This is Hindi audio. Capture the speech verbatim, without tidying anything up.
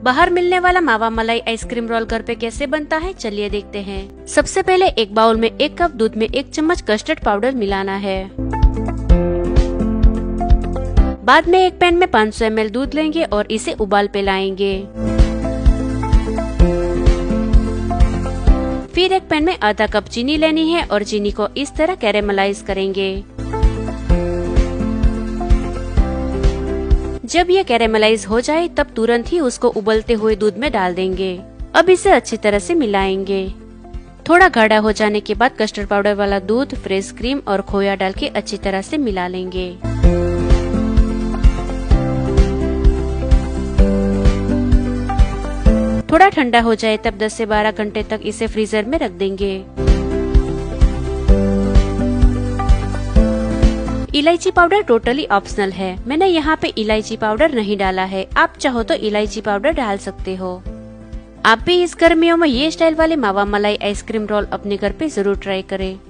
बाहर मिलने वाला मावा मलाई आइसक्रीम रोल घर पे कैसे बनता है, चलिए देखते हैं। सबसे पहले एक बाउल में एक कप दूध में एक चम्मच कस्टर्ड पाउडर मिलाना है। बाद में एक पैन में पाँच सौ एम एल दूध लेंगे और इसे उबाल पे लाएंगे। फिर एक पैन में आधा कप चीनी लेनी है और चीनी को इस तरह कैरेमलाइज करेंगे। जब ये कैरेमलाइज हो जाए तब तुरंत ही उसको उबलते हुए दूध में डाल देंगे। अब इसे अच्छी तरह से मिलाएंगे। थोड़ा गाढ़ा हो जाने के बाद कस्टर्ड पाउडर वाला दूध, फ्रेश क्रीम और खोया डाल के अच्छी तरह से मिला लेंगे। थोड़ा ठंडा हो जाए तब दस से बारह घंटे तक इसे फ्रीजर में रख देंगे। इलायची पाउडर टोटली ऑप्शनल है, मैंने यहाँ पे इलायची पाउडर नहीं डाला है। आप चाहो तो इलायची पाउडर डाल सकते हो। आप भी इस गर्मियों में ये स्टाइल वाले मावा मलाई आइसक्रीम रोल अपने घर पे जरूर ट्राई करें।